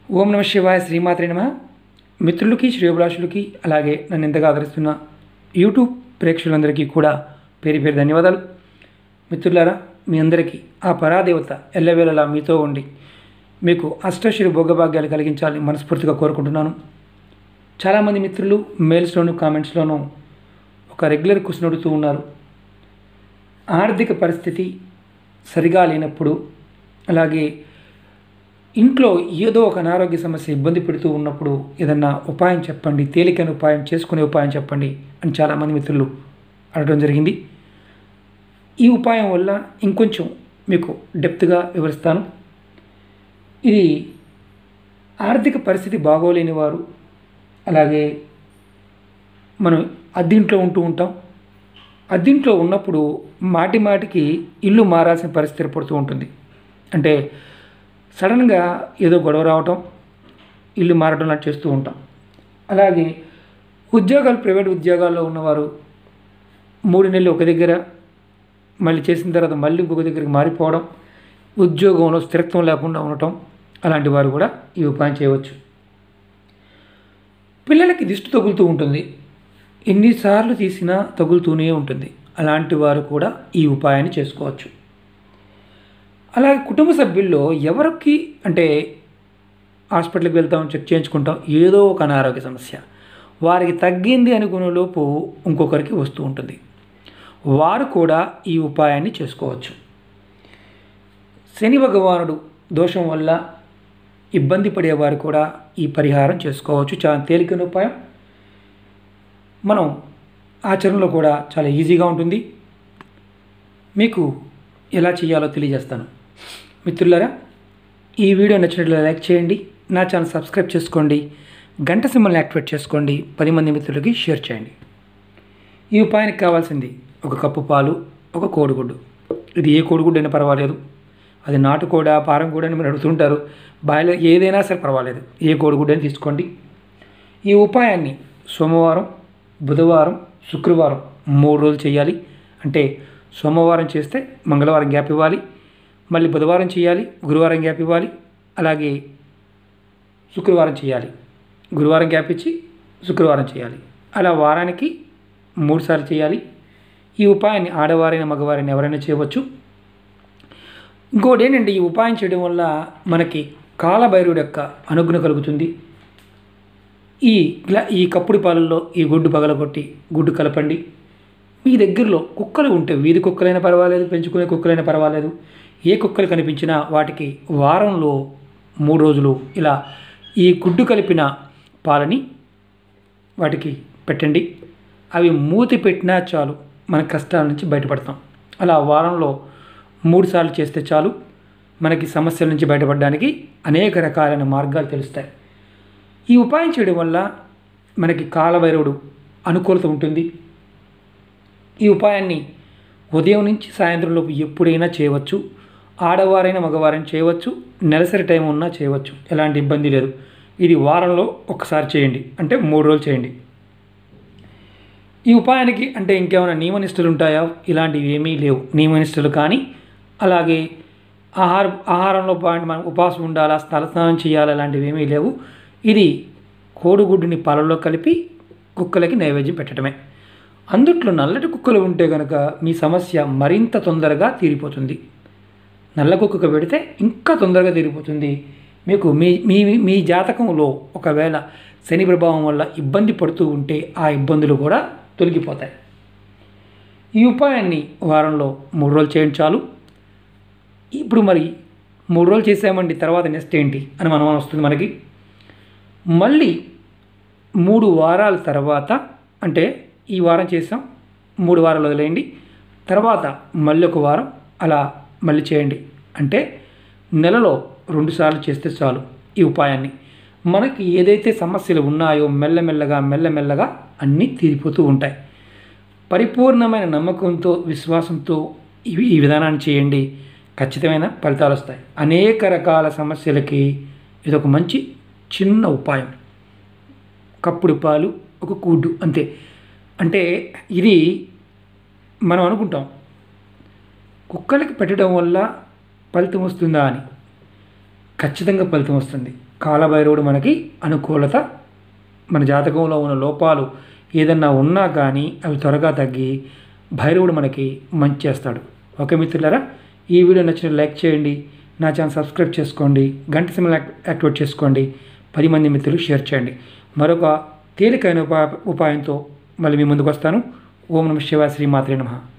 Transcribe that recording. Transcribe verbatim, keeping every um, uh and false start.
ఓం నమ శివాయ శ్రీమాత్రే నమ. మిత్రులకి శ్రేయోభిలాషులకి అలాగే నన్ను ఎంతగా ఆదరిస్తున్న యూట్యూబ్ ప్రేక్షకులందరికీ కూడా పేరు పేరు ధన్యవాదాలు. మిత్రులారా, మీ అందరికీ ఆ పరాదేవత ఎల్లవేళలా మీతో ఉండి మీకు అష్టశ్రీ భోగభాగ్యాలు కలిగించాలని మనస్ఫూర్తిగా కోరుకుంటున్నాను. చాలామంది మిత్రులు మెయిల్స్లోను కామెంట్స్లోనూ ఒక రెగ్యులర్ క్వశ్చన్ అడుగుతూ ఉన్నారు. ఆర్థిక పరిస్థితి సరిగా లేనప్పుడు, అలాగే ఇంట్లో ఏదో ఒక అనారోగ్య సమస్య ఇబ్బంది పెడుతూ ఉన్నప్పుడు ఏదన్నా ఉపాయం చెప్పండి, తేలికైన ఉపాయం, చేసుకునే ఉపాయం చెప్పండి అని చాలామంది మిత్రులు అడగడం జరిగింది. ఈ ఉపాయం వల్ల ఇంకొంచెం మీకు డెప్త్గా వివరిస్తాను. ఇది ఆర్థిక పరిస్థితి బాగోలేని వారు, అలాగే మనం అద్దెంట్లో ఉంటూ ఉంటాం. అద్దెంట్లో ఉన్నప్పుడు మాటి మాటికి ఇల్లు మారాల్సిన పరిస్థితి ఏర్పడుతూ ఉంటుంది. అంటే సడన్గా ఏదో గొడవ రావటం, ఇల్లు మారడం లాంటి చేస్తూ ఉంటాం. అలాగే ఉద్యోగాలు, ప్రైవేట్ ఉద్యోగాల్లో ఉన్నవారు మూడు నెలలు ఒక దగ్గర, మళ్ళీ చేసిన తర్వాత మళ్ళీ ఇంకొక దగ్గరికి మారిపోవడం, ఉద్యోగంలో స్థిరత్వం లేకుండా ఉండటం, అలాంటి వారు కూడా ఈ ఉపాయం చేయవచ్చు. పిల్లలకి దిష్టి తగులుతూ ఉంటుంది, ఎన్నిసార్లు తీసినా తగులుతూనే ఉంటుంది. అలాంటి వారు కూడా ఈ ఉపాయాన్ని చేసుకోవచ్చు. అలాగే కుటుంబ సభ్యుల్లో ఎవరికి అంటే హాస్పిటల్కి వెళ్తాం, చెక్ చేయించుకుంటాం, ఏదో ఒక అనారోగ్య సమస్య వారికి తగ్గింది అనుకునే లోపు ఇంకొకరికి వస్తూ ఉంటుంది. వారు కూడా ఈ ఉపాయాన్ని చేసుకోవచ్చు. శని భగవానుడు దోషం వల్ల ఇబ్బంది పడేవారు కూడా ఈ పరిహారం చేసుకోవచ్చు. చాలా తేలికైన ఉపాయం, మనం ఆచరణలో కూడా చాలా ఈజీగా ఉంటుంది. మీకు ఎలా చేయాలో తెలియజేస్తాను. మిత్రులారా, ఈ వీడియో నచ్చినట్లయితే లైక్ చేయండి, నా ఛానల్ సబ్స్క్రైబ్ చేసుకోండి, గంట సింబల్ని యాక్టివేట్ చేసుకోండి, పది మంది మిత్రులకి షేర్ చేయండి. ఈ ఉపాయానికి కావాల్సింది ఒక కప్పు పాలు, ఒక కోడిగుడ్డు. ఇది ఏ కోడిగుడ్డు అయినా పర్వాలేదు, అది నాటుకోడ, పారం కూడా అని మీరు అడుగుతుంటారు. బాయిలర్ ఏదైనా సరే పర్వాలేదు, ఏ కోడిగుడ్డు అని తీసుకోండి. ఈ ఉపాయాన్ని సోమవారం, బుధవారం, శుక్రవారం మూడు రోజులు చేయాలి. అంటే సోమవారం చేస్తే మంగళవారం గ్యాప్ ఇవ్వాలి, మళ్ళీ బుధవారం చేయాలి, గురువారం గ్యాప్ ఇవ్వాలి, అలాగే శుక్రవారం చేయాలి, గురువారం గ్యాప్ ఇచ్చి శుక్రవారం చేయాలి. అలా వారానికి మూడు సార్లు చేయాలి. ఈ ఉపాయాన్ని ఆడవారైన మగవారైనా ఎవరైనా చేయవచ్చు. ఇంకోటి ఏంటంటే, ఈ ఉపాయం చేయడం వల్ల మనకి కాలభైరవుడి యొక్క అనుగ్రహం కలుగుతుంది. ఈ గ్లా ఈ కప్పుడు పాలల్లో ఈ గుడ్డు పగలగొట్టి గుడ్డు కలపండి. మీ దగ్గరలో కుక్కలు ఉంటే, వీధి కుక్కలైనా పర్వాలేదు, పెంచుకునే కుక్కలైనా పర్వాలేదు, ఏ కుక్కలు కనిపించినా వాటికి వారంలో మూడు రోజులు ఇలా ఈ గుడ్డు కలిపిన పాలని వాటికి పెట్టండి. అవి మూతి పెట్టినా చాలు, మన కష్టాల నుంచి బయటపడతాం. అలా వారంలో మూడు సార్లు చేస్తే చాలు, మనకి సమస్యల నుంచి బయటపడడానికి అనేక రకాలైన మార్గాలు తెలుస్తాయి. ఈ ఉపాయం చేయడం వల్ల మనకి కాలభైరవుడు అనుకూలత ఉంటుంది. ఈ ఉపాయాన్ని ఉదయం నుంచి సాయంత్రం లోపు ఎప్పుడైనా చేయవచ్చు. ఆడవారైనా మగవారైనా చేయవచ్చు, నెలసరి టైం ఉన్నా చేయవచ్చు, ఎలాంటి ఇబ్బంది లేదు. ఇది వారంలో ఒకసారి చేయండి, అంటే మూడు రోజులు చేయండి. ఈ ఉపాయానికి అంటే ఇంకేమైనా నియమనిష్టలు ఉంటాయా? ఇలాంటివి ఏమీ లేవు. నియమనిష్టలు కానీ, అలాగే ఆహార ఆహారంలో పాయింట్ మనం ఉపవాసం ఉండాలా, తలస్నానం చేయాలి, అలాంటివి ఏమీ లేవు. ఇది కోడిగుడ్డుని పాలల్లో కలిపి కుక్కలకి నైవేద్యం పెట్టడమే. అందుట్లో నల్లటి కుక్కలు ఉంటే కనుక మీ సమస్య మరింత తొందరగా తీరిపోతుంది. నల్ల కుక్కకు పెడితే ఇంకా తొందరగా తీరిపోతుంది. మీకు మీ మీ మీ జాతకంలో ఒకవేళ శని ప్రభావం వల్ల ఇబ్బంది పడుతూ ఉంటే ఆ ఇబ్బందులు కూడా తొలగిపోతాయి. ఈ ఉపాయాన్ని వారంలో మూడు రోజులు చేయండి చాలు. ఇప్పుడు మరి మూడు రోజులు చేసామండి, తర్వాత నెక్స్ట్ ఏంటి అని మనం వస్తుంది మనకి. మళ్ళీ మూడు వారాల తర్వాత, అంటే ఈ వారం చేసాం, మూడు వారాలు వదిలేయండి, తర్వాత మళ్ళీ ఒక వారం అలా మళ్ళీ చేయండి. అంటే నెలలో రెండు సార్లు చేస్తే చాలు. ఈ ఉపాయాన్ని మనకి ఏదైతే సమస్యలు ఉన్నాయో మెల్లమెల్లగా మెల్లమెల్లగా అన్నీ తీరిపోతూ ఉంటాయి. పరిపూర్ణమైన నమ్మకంతో, విశ్వాసంతో ఇవి ఈ విధానాన్ని చేయండి, ఖచ్చితమైన ఫలితాలు వస్తాయి. అనేక రకాల సమస్యలకి ఇది ఒక మంచి చిన్న ఉపాయం. కప్పుడు పాలు, ఒక గుడ్డు, అంతే. అంటే ఇది మనం అనుకుంటాం కుక్కలకి పెట్టడం వల్ల ఫలితం వస్తుందా అని. ఖచ్చితంగా ఫలితం వస్తుంది. కాలభైరవుడు మనకి అనుకూలత, మన జాతకంలో ఉన్న లోపాలు ఏదన్నా ఉన్నా కానీ అవి త్వరగా తగ్గి భైరవుడు మనకి మంచి చేస్తాడు. ఓకే మిత్రులారా, ఈ వీడియో నచ్చిన లైక్ చేయండి, నా ఛానల్ సబ్స్క్రైబ్ చేసుకోండి, గంట సింబల్ యాక్టివేట్ చేసుకోండి, పది మంది మిత్రులు షేర్ చేయండి. మరొక తేలికైన ఉపా ఉపాయంతో మళ్ళీ మీ ముందుకు వస్తాను. ఓం నమః శివాయ, శ్రీమాత్రే నమః.